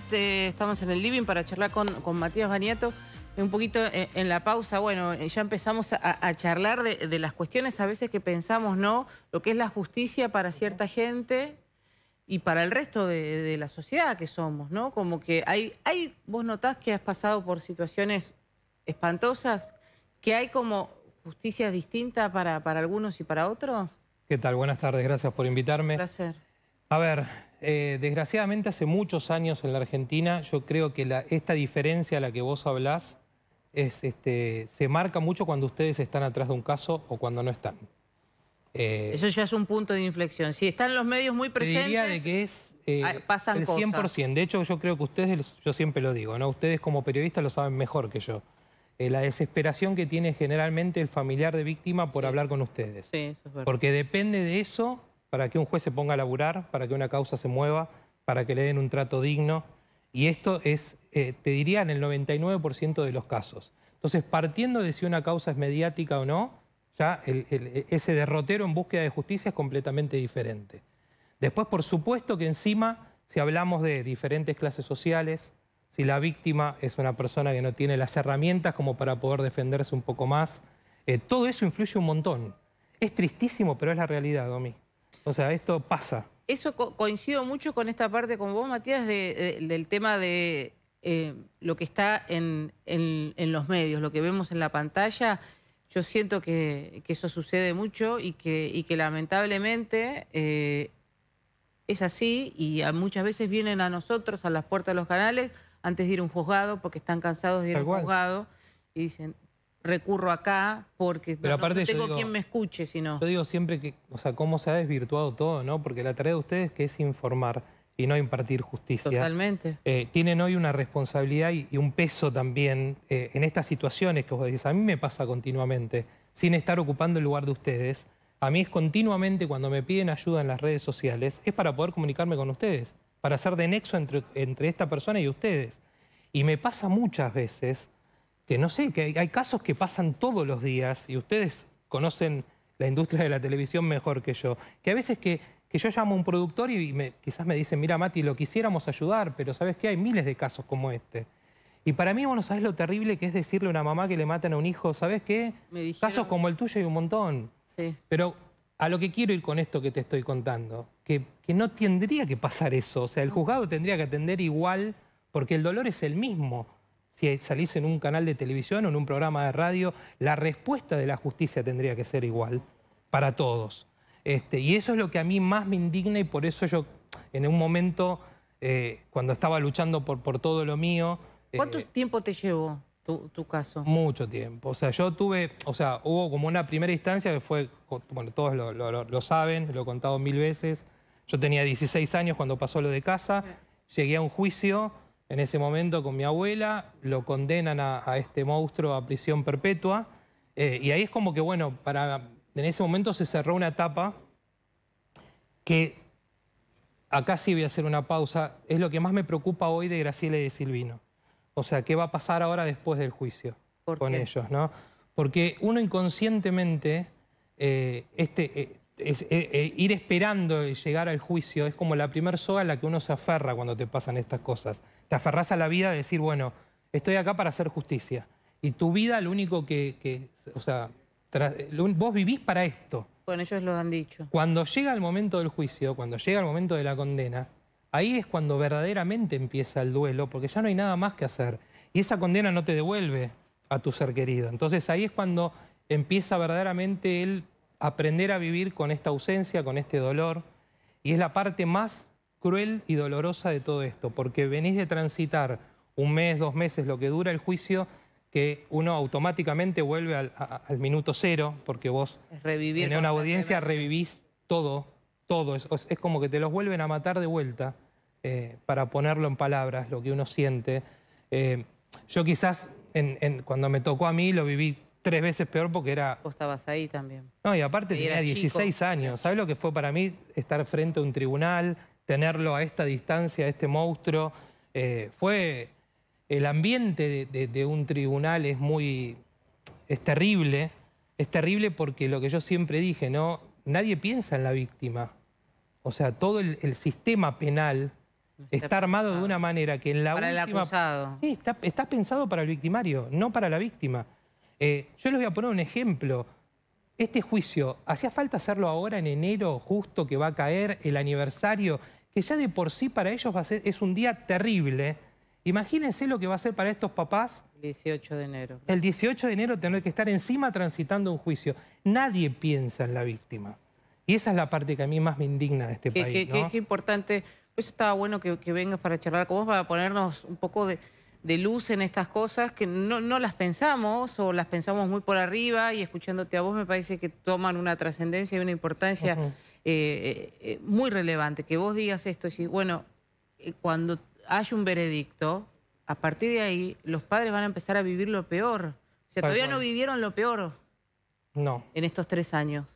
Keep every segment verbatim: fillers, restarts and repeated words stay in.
eh, estamos en el living para charlar con, con Matías Baniato. Un poquito en, en la pausa, bueno, ya empezamos a, a charlar de, de las cuestiones a veces que pensamos, ¿no? Lo que es la justicia para cierta gente y para el resto de, de la sociedad que somos, ¿no? Como que hay, hay, vos notás que has pasado por situaciones espantosas, que hay como justicia distinta para, para algunos y para otros. ¿Qué tal? Buenas tardes, gracias por invitarme. Un placer. A ver, eh, desgraciadamente hace muchos años en la Argentina, yo creo que la, esta diferencia a la que vos hablás es, este, se marca mucho cuando ustedes están atrás de un caso o cuando no están. Eh, Eso ya es un punto de inflexión. Si están los medios muy presentes, te diría de que es eh, pasan el cien por ciento. cosas. De hecho, yo creo que ustedes, yo siempre lo digo, ¿no? Ustedes como periodistas lo saben mejor que yo. Eh, la desesperación que tiene generalmente el familiar de víctima por Sí. hablar con ustedes. Sí, eso es verdad. Porque depende de eso para que un juez se ponga a laburar, para que una causa se mueva, para que le den un trato digno. Y esto es, eh, te diría, en el noventa y nueve por ciento de los casos. Entonces, partiendo de si una causa es mediática o no, ya el, el, ese derrotero en búsqueda de justicia es completamente diferente. Después, por supuesto que encima, si hablamos de diferentes clases sociales, si la víctima es una persona que no tiene las herramientas como para poder defenderse un poco más, eh, todo eso influye un montón. Es tristísimo, pero es la realidad, Domi. O sea, esto pasa. Eso co coincido mucho con esta parte con vos, Matías, de, de, del tema de eh, lo que está en, en, en los medios, lo que vemos en la pantalla. Yo siento que, que eso sucede mucho y que, y que lamentablemente eh, es así y a, muchas veces vienen a nosotros, a las puertas de los canales, antes de ir a un juzgado, porque están cansados de ir a un juzgado y dicen, recurro acá porque Pero no, aparte no tengo digo, quien me escuche, sino... Yo digo siempre que, o sea, cómo se ha desvirtuado todo, ¿no? Porque la tarea de ustedes que es informar y no impartir justicia. Totalmente. Eh, tienen hoy una responsabilidad y, y un peso también eh, en estas situaciones que vos decís. A mí me pasa continuamente, sin estar ocupando el lugar de ustedes. A mí es continuamente cuando me piden ayuda en las redes sociales, es para poder comunicarme con ustedes, para hacer de nexo entre, entre esta persona y ustedes. Y me pasa muchas veces... que no sé, que hay, hay casos que pasan todos los días y ustedes conocen la industria de la televisión mejor que yo, que a veces que, que yo llamo a un productor y me, quizás me dicen, mira Mati, lo quisiéramos ayudar, pero ¿sabes qué? Hay miles de casos como este. Y para mí, vos no sabés lo terrible que es decirle a una mamá que le matan a un hijo, ¿sabes qué? Me dijeron... Casos como el tuyo hay un montón. Sí. Pero a lo que quiero ir con esto que te estoy contando, que, que no tendría que pasar eso, o sea, el juzgado tendría que atender igual, porque el dolor es el mismo. Si salís en un canal de televisión o en un programa de radio, la respuesta de la justicia tendría que ser igual para todos. Este, y eso es lo que a mí más me indigna y por eso yo, en un momento, eh, cuando estaba luchando por, por todo lo mío... ¿Cuánto eh, tiempo te llevó tu, tu caso? Mucho tiempo. O sea, yo tuve... O sea, hubo como una primera instancia que fue... Bueno, todos lo, lo, lo saben, lo he contado mil veces. Yo tenía dieciséis años cuando pasó lo de casa. Llegué a un juicio... En ese momento con mi abuela, lo condenan a, a este monstruo a prisión perpetua. Eh, y ahí es como que, bueno, para, en ese momento se cerró una etapa que, acá sí voy a hacer una pausa, es lo que más me preocupa hoy de Graciela y de Silvino. O sea, ¿qué va a pasar ahora después del juicio con ellos, ¿no? Porque uno inconscientemente, eh, este, eh, es, eh, eh, ir esperando llegar al juicio es como la primer soga a la que uno se aferra cuando te pasan estas cosas. Te aferrás a la vida de decir, bueno, estoy acá para hacer justicia. Y tu vida, lo único que... que o sea, lo, vos vivís para esto. Bueno, ellos lo han dicho. Cuando llega el momento del juicio, cuando llega el momento de la condena, ahí es cuando verdaderamente empieza el duelo, porque ya no hay nada más que hacer. Y esa condena no te devuelve a tu ser querido. Entonces ahí es cuando empieza verdaderamente el aprender a vivir con esta ausencia, con este dolor. Y es la parte más cruel y dolorosa de todo esto, porque venís de transitar un mes, dos meses, lo que dura el juicio, que uno automáticamente vuelve al, a, al minuto cero, porque vos es revivir en una audiencia revivís todo, todo. Es, es como que te los vuelven a matar de vuelta, eh, para ponerlo en palabras, lo que uno siente. Eh, yo quizás, en, en, cuando me tocó a mí, lo viví tres veces peor porque era... Vos estabas ahí también. No, y aparte y tenía dieciséis chico. años. ¿Sabés lo que fue para mí estar frente a un tribunal, tenerlo a esta distancia, a este monstruo? Eh, fue... El ambiente de, de, de un tribunal es muy... es terrible. Es terrible porque lo que yo siempre dije, ¿no? Nadie piensa en la víctima. O sea, todo el, el sistema penal está, está armado pensado. de una manera que en la para última... el acusado. Sí, está, está pensado para el victimario, no para la víctima. Eh, yo les voy a poner un ejemplo. Este juicio, ¿hacía falta hacerlo ahora en enero, justo que va a caer el aniversario? Que ya de por sí para ellos va a ser, es un día terrible. Imagínense lo que va a ser para estos papás. El dieciocho de enero. El dieciocho de enero tener que estar encima transitando un juicio. Nadie piensa en la víctima. Y esa es la parte que a mí más me indigna de este qué, país. Qué, ¿no? qué, qué importante. Por eso estaba bueno que, que vengas para charlar con vos, para ponernos un poco de, de luz en estas cosas que no, no las pensamos o las pensamos muy por arriba, y escuchándote a vos me parece que toman una trascendencia y una importancia uh-huh. eh, eh, muy relevante. Que vos digas esto y bueno, eh, cuando hay un veredicto, a partir de ahí los padres van a empezar a vivir lo peor. O sea, Tal todavía cual. no vivieron lo peor no. en estos tres años.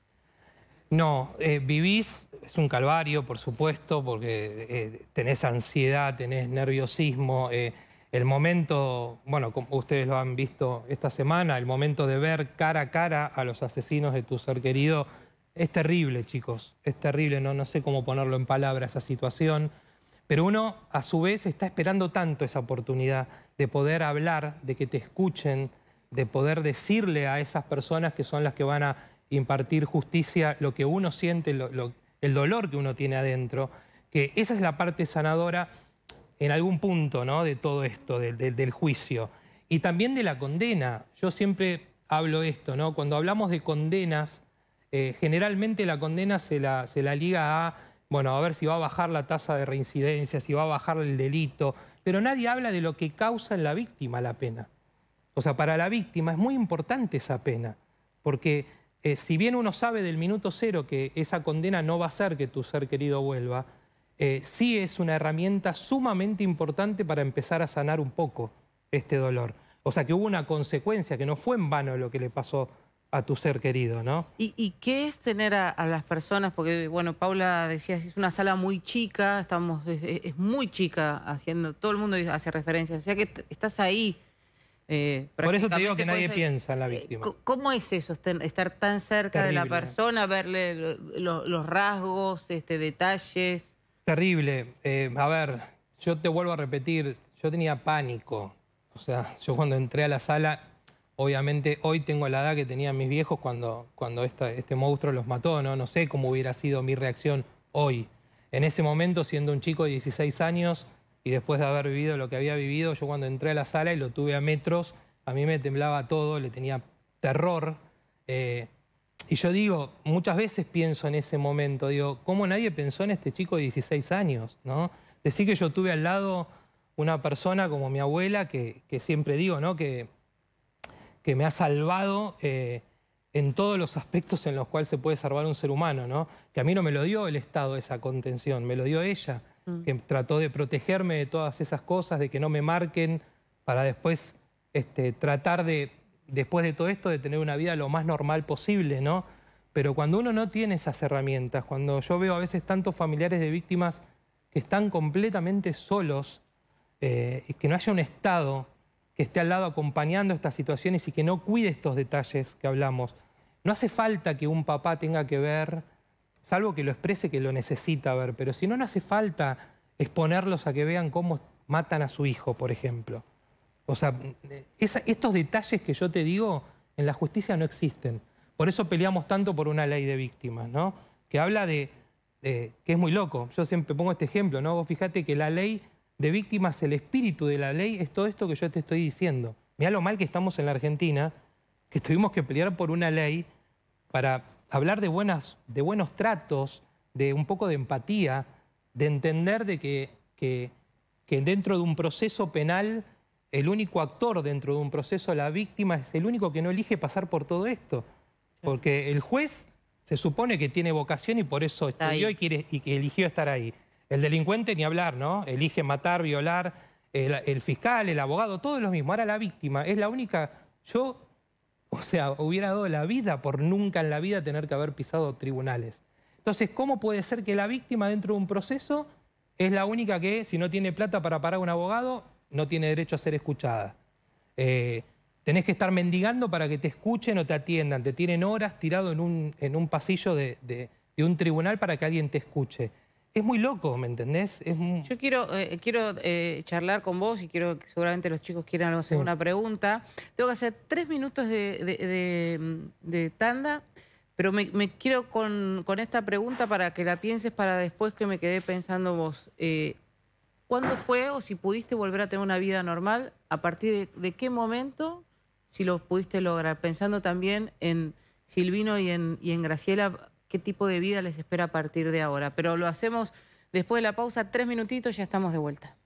No, eh, vivís, es un calvario, por supuesto, porque eh, tenés ansiedad, tenés nerviosismo. Eh, el momento, bueno, como ustedes lo han visto esta semana, el momento de ver cara a cara a los asesinos de tu ser querido, es terrible, chicos, es terrible, no, no sé cómo ponerlo en palabras esa situación. Pero uno, a su vez, está esperando tanto esa oportunidad de poder hablar, de que te escuchen, de poder decirle a esas personas que son las que van a impartir justicia lo que uno siente, lo, lo, el dolor que uno tiene adentro, que esa es la parte sanadora en algún punto, ¿no?, de todo esto, de, de, del juicio. Y también de la condena. Yo siempre hablo esto, ¿no? Cuando hablamos de condenas, eh, generalmente la condena se la, se la liga a... Bueno, a ver si va a bajar la tasa de reincidencia, si va a bajar el delito. Pero nadie habla de lo que causa en la víctima la pena. O sea, para la víctima es muy importante esa pena. Porque eh, si bien uno sabe del minuto cero que esa condena no va a hacer que tu ser querido vuelva, eh, sí es una herramienta sumamente importante para empezar a sanar un poco este dolor. O sea, que hubo una consecuencia, que no fue en vano lo que le pasó a tu ser querido, ¿no? ¿Y, y qué es tener a, a las personas? Porque, bueno, Paula decía, es una sala muy chica, estamos, es, es muy chica, haciendo, todo el mundo hace referencia, o sea que estás ahí. Eh, Por eso te digo que nadie piensa en la víctima. ¿Cómo es eso, estar tan cerca Terrible. de la persona, verle lo, los rasgos, este, detalles? Terrible. Eh, a ver, yo te vuelvo a repetir, yo tenía pánico. O sea, yo cuando entré a la sala... Obviamente hoy tengo la edad que tenían mis viejos cuando, cuando esta, este monstruo los mató, ¿no? No sé cómo hubiera sido mi reacción hoy. En ese momento, siendo un chico de dieciséis años y después de haber vivido lo que había vivido, yo cuando entré a la sala y lo tuve a metros, a mí me temblaba todo, le tenía terror. Eh, y yo digo, muchas veces pienso en ese momento, digo, ¿cómo nadie pensó en este chico de dieciséis años, ¿no? Decir que yo tuve al lado una persona como mi abuela, que, que siempre digo, ¿no?, que... que me ha salvado eh, en todos los aspectos en los cuales se puede salvar un ser humano, ¿no? Que a mí no me lo dio el Estado esa contención, me lo dio ella, mm. que trató de protegerme de todas esas cosas, de que no me marquen, para después este, tratar de, después de todo esto, de tener una vida lo más normal posible, ¿no? Pero cuando uno no tiene esas herramientas, cuando yo veo a veces tantos familiares de víctimas que están completamente solos, eh, y que no haya un Estado que esté al lado acompañando estas situaciones y que no cuide estos detalles que hablamos. No hace falta que un papá tenga que ver, salvo que lo exprese que lo necesita ver, pero si no, no hace falta exponerlos a que vean cómo matan a su hijo, por ejemplo. O sea, esa, estos detalles que yo te digo, en la justicia no existen. Por eso peleamos tanto por una ley de víctimas, ¿no? Que habla de, de que es muy loco. Yo siempre pongo este ejemplo, ¿no? Vos fíjate que la ley de víctimas, el espíritu de la ley es todo esto que yo te estoy diciendo. Mirá lo mal que estamos en la Argentina, que tuvimos que pelear por una ley para hablar de, buenas, de buenos tratos, de un poco de empatía, de entender de que, que, que dentro de un proceso penal, el único actor dentro de un proceso, la víctima, es el único que no elige pasar por todo esto. Porque el juez se supone que tiene vocación y por eso estudió y, quiere, y que eligió estar ahí. El delincuente ni hablar, ¿no? Elige matar, violar, el, el fiscal, el abogado, todo es lo mismo. Ahora la víctima es la única... Yo, o sea, hubiera dado la vida por nunca en la vida tener que haber pisado tribunales. Entonces, ¿cómo puede ser que la víctima dentro de un proceso es la única que, si no tiene plata para pagar a un abogado, no tiene derecho a ser escuchada? Eh, tenés que estar mendigando para que te escuchen o te atiendan. Te tienen horas tirado en un, en un pasillo de, de, de un tribunal para que alguien te escuche. es muy loco, ¿me entendés? Es muy... Yo quiero, eh, quiero eh, charlar con vos y quiero que seguramente los chicos quieran hacer Sí. una pregunta. Tengo que hacer tres minutos de, de- de- de tanda, pero me, me quiero con, con esta pregunta para que la pienses para después que me quedé pensando vos. Eh, ¿Cuándo fue o si pudiste volver a tener una vida normal? ¿A partir de, de qué momento, si lo pudiste lograr? Pensando también en Silvino y en, y en Graciela, ¿qué tipo de vida les espera a partir de ahora? Pero lo hacemos después de la pausa, tres minutitos, ya estamos de vuelta.